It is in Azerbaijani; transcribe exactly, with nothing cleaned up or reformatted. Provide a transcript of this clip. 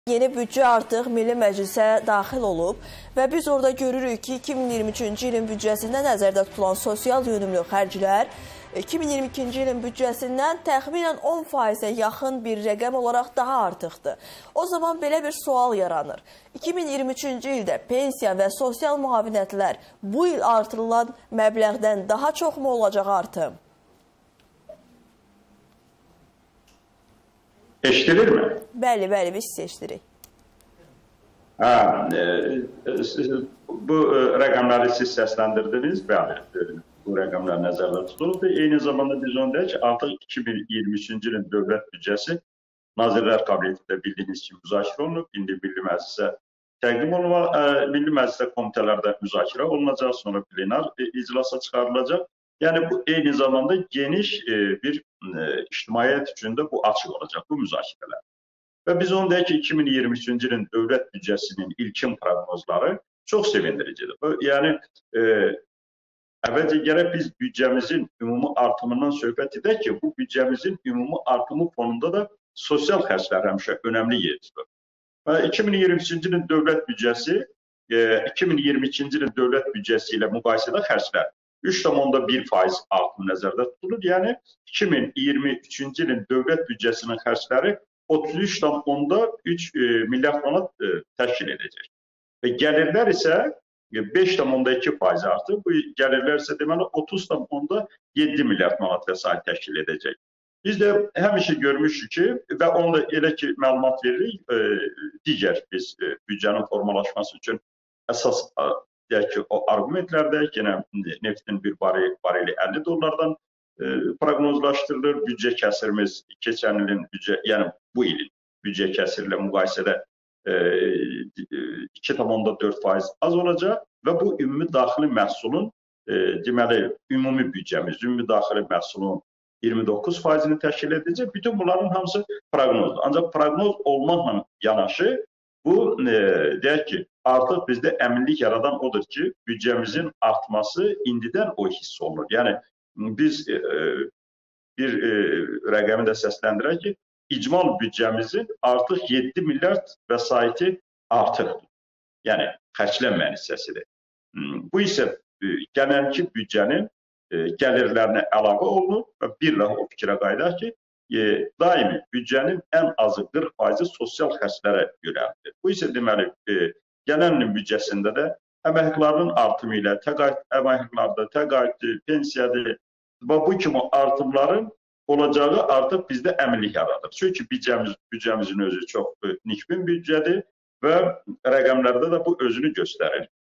Yeni büdcə artıq Milli Məclisə daxil olub və biz orada görürük ki, iki min iyirmi üçüncü ilin büdcəsində nəzərdə tutulan sosial yönümlü xərclər iki min iyirmi ikinci ilin büdcəsindən təxminən on faizə yaxın bir rəqəm olaraq daha artıqdır. O zaman belə bir sual yaranır. iki min iyirmi üçüncü ildə pensiya və sosial müavinətlər bu il artırılan məbləğdən daha çoxmu olacaq artım? Eşidilir mi? Bəli, bəli, biz seçdirik. Ha, e, e, bu e, rəqəmləri siz səsləndirdiniz, bəli, e, bu rəqəmlər nəzərdə tutulub. Eyni zamanda biz onu deyək ki, artıq iki min iyirmi üçüncü ilin dövlət büdcəsi Nazirlər Kabinetində bildiyiniz kimi müzakirə olunub. İndi Milli Məclisə təqdim olunma, e, Milli Məclisə komitələrdə müzakirə olunacaq, sonra plenar e, iclasa çıxarılacaq. Yəni bu eyni zamanda geniş e, bir e, ictimaiyyət üçün də bu açıq olacaq, bu müzakirələr. Və biz onu deyək ki, iki min iyirmi üçüncü ilin dövlət büdcəsinin ilkin proqnozları çox sevindiricidir. Yəni, e, əvvəlcə gərək biz büdcəmizin ümumi artımından söhbət edək ki, bu büdcəmizin ümumi artımı fonunda da sosial xərclər həmişə önəmli yer tutur. iki min iyirmi üçüncü ilin dövlət büdcəsi, e, iki min iyirmi ikinci ilin dövlət büdcəsi ilə müqayisədə xərclər üç nöqtə bir faiz artım nəzərdə tutulur. Yəni, iki min iyirmi üçüncü ilin dövlət büdcəsinin xərcləri otuz üç nöqtə üç milyard manat e, təşkil edəcək. Və gəlirlər isə beş nöqtə iki faiz artır. Bu gəlirlər isə deməli otuz nöqtə yeddi milyard manat vəsait təşkil edəcək. Biz də həmişə görmüşük ki, və onu da elə ki məlumat veririk, e, digər biz e, büdcənin formalaşması üçün əsas deyək ki, o argumentlərdə yenə neftin bir bareli əlli dollardan e, proqnozlaşdırılır. Büdcə kəsirimiz keçən ilin, büdcə, yəni bu ilin büdcə kəsiri ilə müqayisədə e, iki nöqtə dörd faiz az olacaq və bu ümumi daxili məhsulun, e, deməli, ümumi büdcəmiz, ümumi daxili məhsulun iyirmi doqquz faizini təşkil edəcək. Bütün bunların hamısı proqnozdur. Ancaq proqnoz olmaqla yanaşı, bu, e, deyək ki, artıq bizdə əminlik yaradan odur ki, büdcəmizin artması indidən o hiss olunur. Yəni, biz e, bir e, rəqəmi də səsləndirək ki, icmal büdcəmizin artıq yeddi milyard vəsaiti artıqdır. Yəni, xərclənməyən hissəsidir. Bu isə e, gələnki büdcənin e, gəlirlərinə əlavə olunur və bir daha o fikrə qayıdaq ki, E, daimi büdcənin ən azı qırx faizi sosial xərclərə yönəldir. Bu isə deməli, e, gələn ilin büdcəsində də əməkdaşların artımı ilə, təqaüd əməkdaşlarda, təqaüdü, pensiyadır və bu kimi artımların olacağı artıq bizdə əminlik yaradır. Çünki büdcəmiz, büdcəmizin özü çox nikbin büdcədir və rəqəmlərdə də bu özünü göstərir.